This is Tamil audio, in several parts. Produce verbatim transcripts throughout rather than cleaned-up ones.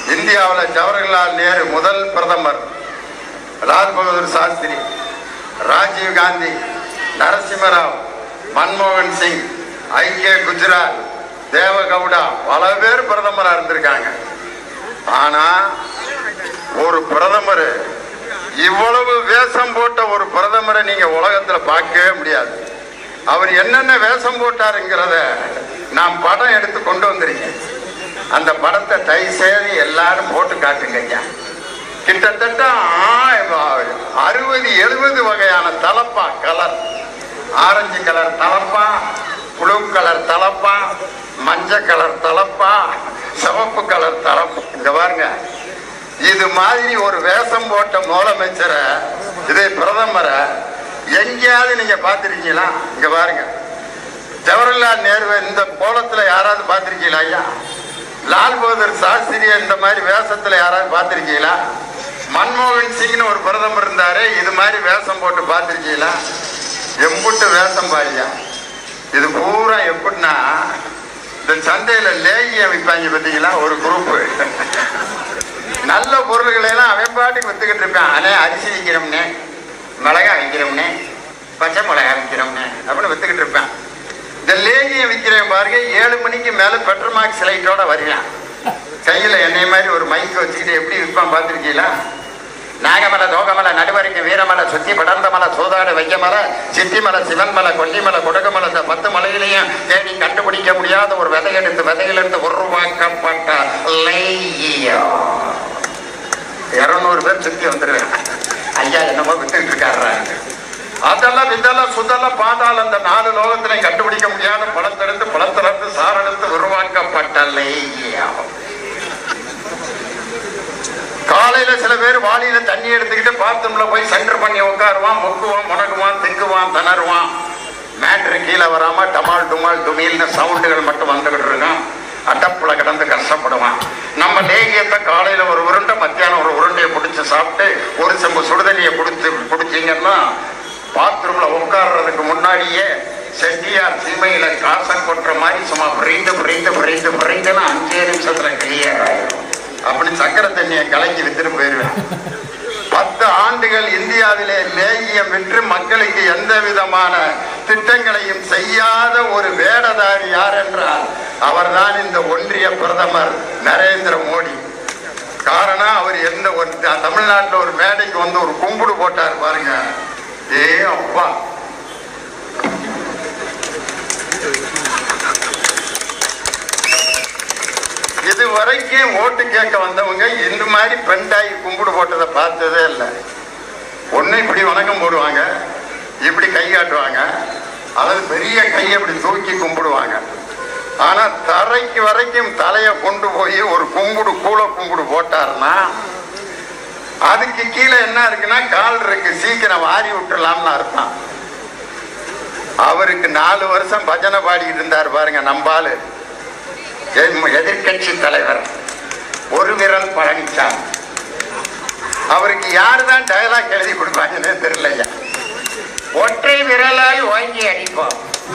இந்தியாவில் ஜவஹர்லால் நேரு முதல் பிரதமர், லால் பகதூர் சாஸ்திரி, ராஜீவ் காந்தி, நரசிம்மராவ், மன்மோகன் சிங், ஐ கே குஜரால், தேவகவுடா பல பேர் பிரதமராக இருந்திருக்காங்க. ஆனா ஒரு பிரதமர் இவ்வளவு வேஷம் போட்ட ஒரு பிரதமரை நீங்க உலகத்துல பார்க்கவே முடியாது. அவர் என்னென்ன வேஷம் போட்டாருங்கிறத நான் படம் எடுத்து கொண்டு வந்திருக்கேன். அந்த படத்தை தயவு செய்து எல்லாரும் போட்டு காட்டுங்க ஐயா. கிட்டத்தட்ட அறுபது எழுபது வகையான தலப்பா கலர், ஆரஞ்சு கலர் தலப்பா, ப்ளூ கலர் தலப்பா, மஞ்சள் கலர் தலப்பா, சிவப்பு கலர் தலப்பா. இங்க பாருங்க, இது மாதிரி ஒரு வேஷம் போட்ட முதலமைச்சரை, இதே பிரதமரை எங்கேயாவது நீங்க பார்த்திருக்கீங்களா? இங்க பாருங்க, ஜவஹர்லால் நேரு இந்த கோலத்துல யாராவது பார்த்திருக்கீங்களா ஐயா? லால் பகதூர் சாஸ்திரியை இந்த மாதிரி வேஷத்துல யாராவது பார்த்திருக்கீங்களா? மன்மோகன் சிங்னு ஒரு பிரதமர் இருந்தாரு, இது மாதிரி வேஷம் போட்டு பார்த்திருக்கீங்களா? எம்புட்டு வேஷம் பாரியா. இது பூரா எப்படின்னா, இந்த சந்தையில லேகியம் விற்பாங்க பார்த்தீங்களா, ஒரு குரூப் நல்ல பொருள்களை எல்லாம் அவன் பாட்டுக்கு வித்துக்கிட்டு இருக்கான். அண்ணே அரிசி விற்கிறோம்னே, மிளகா விற்கிறோம்னே, பச்சை மிளகா விற்கிறோம்னே அப்படின்னு வித்துக்கிட்டு இருப்பான். இந்த லேகியம் விற்கிறவன் பாருங்க, ஏழு மணிக்கு மேல பெட்ரோல் மார்க்ஸ் லைட்டோட வருவான். கையில என்னை மாதிரி ஒரு மைக் வச்சுக்கிட்டு எப்படி விற்பான் பார்த்துருக்கீங்களா? நாகமலை, தோகமலை, நடுவரைக்கு வீரமலை, சுத்தி படர்ந்த மலை, சூதாடு வையமலை, சித்திமலை, சிவன்மலை, கொல்லிமலை, கொடுக்கமலை, இந்த பத்து மலையிலையும் தேடி கண்டுபிடிக்க முடியாத ஒரு விதையெடுத்து விதையிலிருந்து உருவாக்கப்பட்ட லேகியம். இருநூறு பேர் சுத்தி வந்துருவேன். ஐயா என்னமோ வித்துக்கிட்டு இருக்காரு. அதெல்லாம் இதெல்லாம் சுதெல்லாம் பாதாள அந்த நாலு லோகத்திலையும் கண்டுபிடிக்க முடியாத பழத்தெடுத்து பழத்திலிருந்து சாரெடுத்து உருவாக்கப்பட்ட லேகியம். காலையில சில பேர் வாளியில தண்ணி எடுத்துக்கிட்டு பாத்ரூம்ல போய் சென்டர் பண்ணி உட்காருவான், முக்குவான், முனகுவான், திக்குவான், திணறுவான். மேட்ரு கீழே வராம டமால் டுமால் துமில்னு சவுண்டுகள் மட்டும் வந்துகிட்டு இருக்கான். அடப்புல கிடந்து கஷ்டப்படுவான். நம்ம லேகியத்தை காலையில ஒரு உருண்டை, மத்தியானம் ஒரு உருண்டையை பிடிச்சி சாப்பிட்டு ஒரு செம்பு சுடுதண்ணியை பிடிச்சி பிடிச்சிங்கன்னா பாத்ரூம்ல உட்கார்றதுக்கு முன்னாடியே செட்டியார் சீமையில காசம் கொட்டுற மாதிரி சும்மா பிரிந்து பிரிந்து பிரிந்து பிரிந்துன்னா அஞ்சே நிமிஷத்துல கிளியர் ஆயிடும். அப்படி சக்கரை தண்ணியை கலக்கி வித்துட்டு போயிருவேன். பத்து ஆண்டுகள் இந்தியாவிலே லேகியம் விற்று மக்களுக்கு எந்த விதமான திட்டங்களையும் செய்யாத ஒரு வேடதாரி யார் என்றால் அவர்தான் இந்த ஒன்றிய பிரதமர் நரேந்திர மோடி. காரணம், அவர் எந்த ஒரு தமிழ்நாட்டில் ஒரு மேடைக்கு வந்து ஒரு கும்பிடு போட்டார் பாருங்க. ஏ அப்பா, இது வரைக்கும் ஓட்டு கேட்க வந்தவங்க இந்த மாதிரி பெண்டாகி கும்பிடு போட்டதை பார்த்ததே இல்லை. ஒண்ணு இப்படி வணக்கம் போடுவாங்க, இப்படி கை காட்டுவாங்க, அல்லது பெரிய கையை இப்படி தூக்கி கும்பிடுவாங்க. ஆனா தரைக்கு வரைக்கும் தலையை கொண்டு போய் ஒரு கும்பிடு கூள கும்பிடு போட்டாருன்னா அதுக்கு கீழே என்ன இருக்குன்னா கால் இருக்கு, சீக்கிரம் வாரி விட்டுலாம்னு அர்த்தம். அவருக்கு நாலு வருஷம் பஜனை பாடிட்டு இருந்தார் பாருங்க நம்பாலு, எதிர்கட்சி தலைவர் ஒரு விரல் பழனிசாமி. அவருக்கு யாருதான் டயலாக் எழுதி கொடுப்பாங்கன்னு தெரியலையா. ஒற்றை விரலால் வாங்கி அடிப்போம்,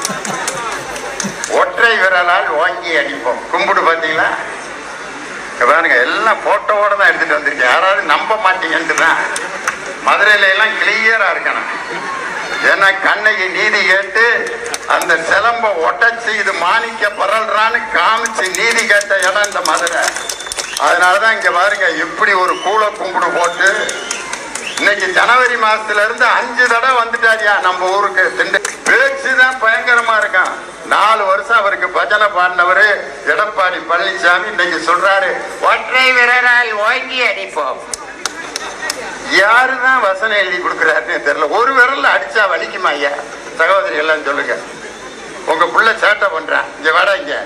ஒற்றை விரலால் வாங்கி அடிப்போம். கும்பிடு பார்த்தீங்களா பாருங்க, எல்லாம் போட்டோவோட தான் எடுத்துட்டு வந்திருக்கேன். யாராவது நம்ப மாட்டீங்கன்ட்டு தான். மதுரையில எல்லாம் கிளியரா இருக்கணும். ஏன்னா கண்ணகி நீதி கேட்டு அந்த சிலம்ப ஒட்டச்சு இது மாணிக்க பரல்றான்னு காமிச்சு நீதி கேட்ட இடம் இந்த மதுரை. அதனாலதான் இங்க பாருங்க இப்படி ஒரு கூள கும்பிடு போட்டு இன்னைக்கு ஜனவரி மாசத்துல இருந்து அஞ்சு தடவை வந்துட்டாரியா நம்ம ஊருக்கு. திண்டு பேச்சுதான் பயங்கரமா இருக்கான். நாலு வருஷம் அவருக்கு பஜனை பாடினவரு எடப்பாடி பழனிசாமி இன்னைக்கு சொல்றாரு ஒற்றை விரலால் வாங்கி அடிப்போம். யாருதான் வசனம் எழுதி கொடுக்குறாருன்னு தெரியல. ஒரு விரல்ல அடிச்சா வலிக்குமா ஐயா? சகோதரி எல்லாம் சொல்லுங்க. உங்க புள்ள சேட்டை பண்றான், இங்க வாடா இங்க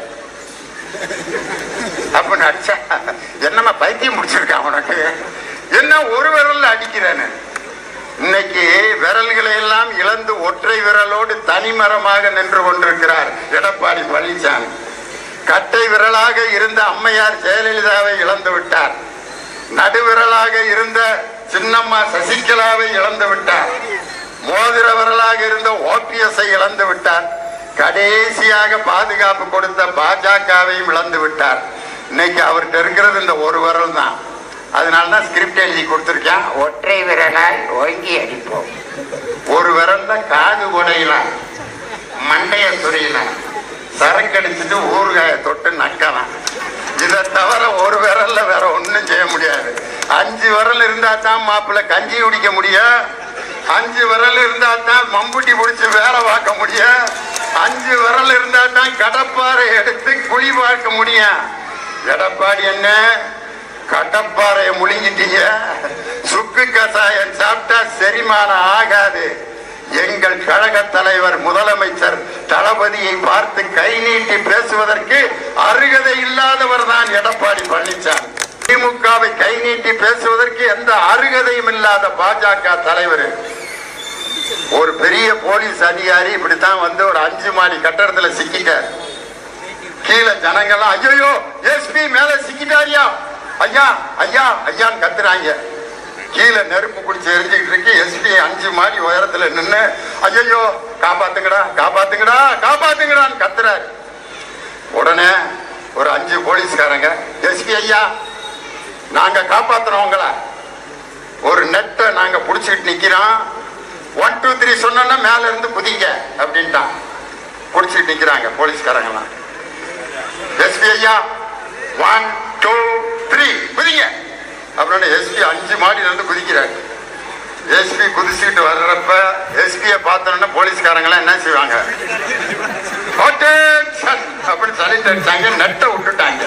அப்படின்னு அடிச்சா என்னமா பைத்தியம் முடிச்சிருக்கான் உனக்கு? என்ன ஒரு விரல்ல அடிக்கிறேன்னு. இன்னைக்கு விரல்களை எல்லாம் இழந்து ஒற்றை விரலோடு தனிமரமாக நின்று கொண்டிருக்கிறார் எடப்பாடி பழனிசாமி. கட்டை விரலாக இருந்த அம்மையார் ஜெயலலிதாவை இழந்து விட்டார். நடுவிரலாக இருந்த சின்னம்மா சசிகலாவை இழந்து விட்டார். மோதிர விரலாக இருந்த ஓபிஎஸ்ஐ இழந்து விட்டார். கடைசியாக பாதுகாப்பு கொடுத்த பாஜகவையும் இழந்து விட்டார். இன்னைக்கு அவர்கிட்ட இருக்கிறது இந்த ஒரு விரல் தான். அதனாலதான் ஸ்கிரிப்ட் எழுதி கொடுத்துருக்கேன். ஒற்றை விரலால் ஓங்கி அடிப்போம். ஒரு விரல் தான் காது உடையலாம், மண்டைய துறையலாம், சரக்கடிச்சுட்டு ஊறுகாய தொட்டு நக்கலாம். இதை தவிர ஒரு விரல்ல வேற ஒன்றும் செய்ய முடியாது. அஞ்சு விரல் இருந்தா தான் மாப்பிள்ள கஞ்சி குடிக்க முடியும். அஞ்சு விரல் இருந்தா தான் மம்புட்டி பிடிச்சி வேலை பார்க்க முடியும். அஞ்சு விரல் இருந்தா தான் கடப்பாறை எடுத்து குழி பார்க்க முடியும். எடப்பாடி என்ன கடப்பாறையை முழுங்கிட்டீங்க. சுக்கு கசாயம் சாப்பிட்டா செரிமானம் ஆகாது. எங்கள் கழக தலைவர் முதலமைச்சர் தளபதியை பார்த்து கை நீட்டி பேசுவதற்கு அருகதை இல்லாதவர் தான் எடப்பாடி பழனிசாமி. திமுகவை கை நீட்டி பேசுவதற்கு எந்த அருகதையும் இல்லாத பாஜக தலைவர். ஒரு பெரிய போலீஸ் அதிகாரி இப்படித்தான் வந்து ஒரு அஞ்சு மாடி கட்டடத்துல சிக்கிட்டார். கீழே ஜனங்கள்லாம் ஐயோ எஸ்பி மேல சிக்கிட்டாரியா, ஐயா ஐயா ஐயான்னு கத்துறாங்க. கீழே நெருப்பு குடிச்சு எரிஞ்சுக்கிட்டு இருக்கு. எஸ்பி அஞ்சு மாடி உயரத்துல நின்று ஐயோ காப்பாத்துங்கடா காப்பாத்துங்கடா காப்பாத்துங்கடான்னு கத்துறாரு. உடனே ஒரு அஞ்சு போலீஸ்காரங்க எஸ்பி ஐயா நாங்க காப்பாத்துறோங்கள, ஒரு நெட்டை நாங்க புடிச்சுக்கிட்டு நிக்கிறோம், ஒன் டூ த்ரீ சொன்னா மேல இருந்து குதிங்க அப்படின்ட்டான். புடிச்சுக்கிட்டு நிக்கிறாங்க போலீஸ்காரங்கலாம். எஸ்பி ஐயா ஒன் டூ த்ரீ குதிங்க அப்படின்னு எஸ்பி அஞ்சு மாடியில இருந்து குதிக்கிறாரு. எஸ்பி குதிச்சுக்கிட்டு வர்றப்ப எஸ்பியை பார்த்தோன்னா போலீஸ்காரங்களாம் என்ன செய்வாங்க, அப்படின்னு சொல்லிட்டு அடிச்சாங்க, நெட்டை விட்டுட்டாங்க.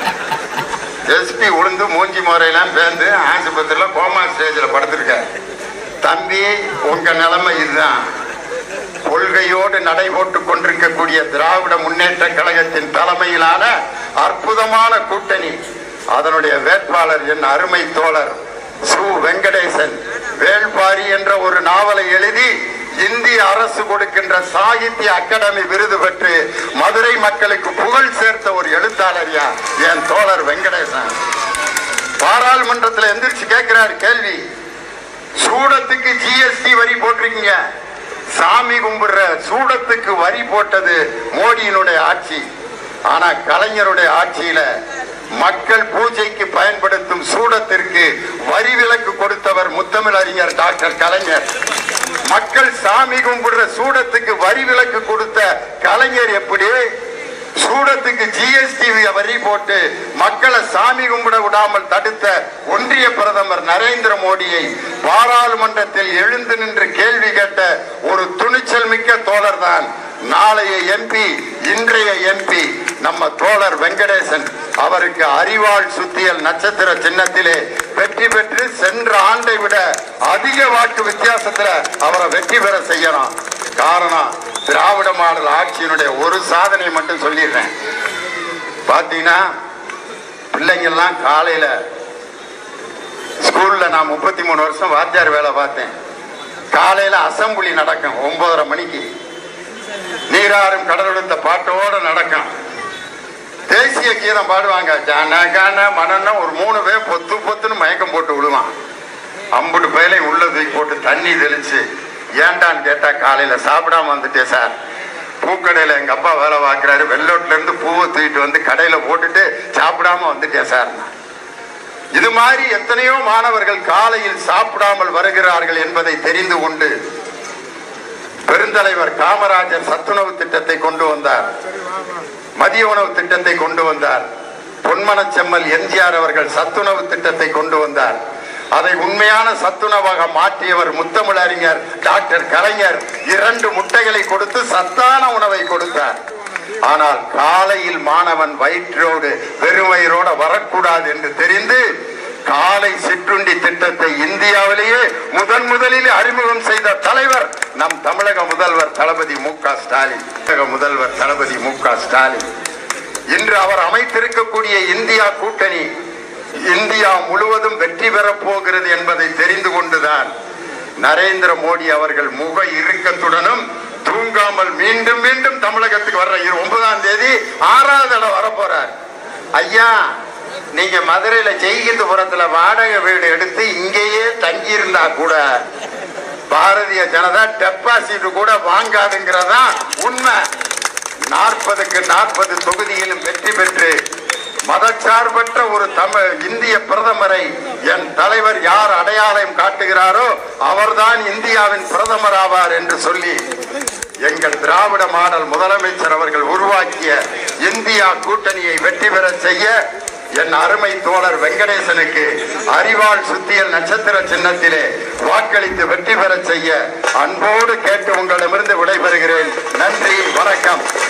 எஸ்பி உளுந்து மூஞ்சி முறையெல்லாம் பேர்ந்து ஆஸ்பத்திரியில கோமா ஸ்டேஜில் படுத்திருக்காரு. தம்பி உங்க நிலைமை இதுதான். கொள்கையோடு நடைபோட்டு கொண்டிருக்கக்கூடிய திராவிட முன்னேற்ற கழகத்தின் தலைமையிலான அற்புதமான கூட்டணி, அதனுடைய வேட்பாளர் என் அருமை தோழர் சு வெங்கடேசன் வேள்பாரி என்ற ஒரு நாவலை எழுதி இந்திய அரசு கொடுக்கின்ற சாகித்ய அகாடமி விருது பெற்று மதுரை மக்களுக்கு புகழ் சேர்த்த ஒரு எழுத்தாளரியா என் தோழர் வெங்கடேசன். பாராளுமன்றத்தில் எந்திரிச்சு கேட்கிறார் கேள்வி, சூடத்துக்கு ஜிஎஸ்டி வரி போட்டிருக்கீங்க, சாமி கும்பிடுற சூடத்துக்கு வரி போட்டது மோடியினுடைய ஆட்சி, ஆனா கலைஞருடைய ஆட்சியில மக்கள் பூஜைக்கு பயன்படுத்தும் சூடத்திற்கு வரி விலக்கு கொடுத்தவர் முத்தமிழ் அறிஞர் டாக்டர் கலைஞர். மக்கள் சாமி கும்பிடுற சூடத்துக்கு வரி விலக்கு கொடுத்த கலைஞர் எப்படி சூடத்துக்கு ஜிஎஸ்டி வரி போட்டு மக்களை சாமி கும்பிட விடாமல் தடுத்த ஒன்றிய பிரதமர் நரேந்திர மோடியை பாராளுமன்றத்தில் எழுந்து நின்று கேள்வி கேட்ட ஒரு துணிச்சல் மிக்க தோழர் தான் நாளைய எம்பி, இன்றைய எம்பி நம்ம தோழர் வெங்கடேசன். அவருக்கு அறிவாள் சுத்தியல் நட்சத்திர சின்னத்திலே வெற்றி பெற்று சென்ற ஆண்டை விட அதிக வாக்கு வித்தியாசத்துல அவரை வெற்றி பெற செய்யணும். காரணம், திராவிட மாடல் ஆட்சியினுடைய ஒரு சாதனை மட்டும் சொல்லிடுறேன். பாத்தீங்கன்னா பிள்ளைங்கள்லாம் காலையில ஸ்கூல்ல நான் முப்பத்தி மூணு வருஷம் வாத்தியார் வேலை பார்த்தேன். காலையில அசம்பிளி நடக்கும் ஒன்பதரை மணிக்கு, நீராறும் கடலெடுத்த பாட்டோட நடக்கும். தேசிய கீதம் பாடுவாங்க, ஜான கான மனன்னா ஒரு மூணு பேர் பொத்து பொத்துன்னு மயக்கம் போட்டு விடுவான். அம்புட்டு பயிலையும் உள்ள தூக்கி போட்டு தண்ணி தெளிச்சு, ஏண்டான்னு கேட்டா காலையில சாப்பிடாம வந்துட்டேன் சார், பூக்கடையில எங்க அப்பா வேலை பார்க்கிறாரு, வெள்ளோட்ல இருந்து பூவை தூக்கிட்டு வந்து கடையில போட்டுட்டு சாப்பிடாம வந்துட்டேன் சார். இது மாதிரி எத்தனையோ மாணவர்கள் காலையில் சாப்பிடாமல் வருகிறார்கள் என்பதை தெரிந்து கொண்டு பெருந்தலைவர் காமராஜர் சத்துணவு திட்டத்தை கொண்டு வந்தார், மதிய உணவு திட்டத்தை கொண்டு வந்தார். பொன்மனச்செம்மல் எம்ஜிஆர் அவர்கள் சத்துணவு திட்டத்தை கொண்டு வந்தார். அதை உண்மையான சத்துணவாக மாற்றியவர் முத்தமிழ் அறிஞர் டாக்டர் கலைஞர் இரண்டு முட்டைகளை கொடுத்து சத்தான உணவை கொடுத்தார். ஆனால் காலையில் மாணவன் வயிற்றோடு வெறும் வயிறோட வரக்கூடாது என்று தெரிந்து காலை சிற்றுண்டி திட்டத்தை இந்தியாவிலேயே முதன் முதலில் அறிமுகம் செய்த தலைவர் நம் தமிழக முதல்வர் தளபதி மு க ஸ்டாலின். முதல்வர் தளபதி மு க ஸ்டாலின் இன்று அவர் அமைத்திருக்கக்கூடிய இந்தியா கூட்டணி இந்தியா முழுவதும் வெற்றி பெறப் போகிறது என்பதை தெரிந்து கொண்டுதான் நரேந்திர மோடி அவர்கள் முக இறுக்கத்துடனும் தூங்காமல் மீண்டும் மீண்டும் தமிழகத்துக்கு வர்ற ஒன்பதாம் தேதி ஆறாவது தடவை வரப்போறார். ஐயா, நீங்க மதுரையில ஜெய்கிந்தபுரத்துல வாடகை வீடு எடுத்து இங்கேயே தங்கி இருந்தா கூட பாரதிய ஜனதா டெபாசிட் கூட வாங்காதுங்கிறதா உண்மை. நாற்பதுக்கு நாற்பது தொகுதியிலும் வெற்றி பெற்று மதச்சார்பற்ற ஒரு தமிழ் இந்திய பிரதமரை என் தலைவர் யார் அடையாளம் காட்டுகிறாரோ அவர்தான் இந்தியாவின் பிரதமர் ஆவார் என்று சொல்லி எங்கள் திராவிட மாடல் முதலமைச்சர் அவர்கள் உருவாக்கிய இந்தியா கூட்டணியை வெற்றி பெற செய்ய என் அருமை தோழர் வெங்கடேசனுக்கு அறிவாள் சுத்தியல் நட்சத்திர சின்னத்திலே வாக்களித்து வெற்றி பெற செய்ய அன்போடு கேட்டு உங்களிடமிருந்து விடைபெறுகிறேன். நன்றி, வணக்கம்.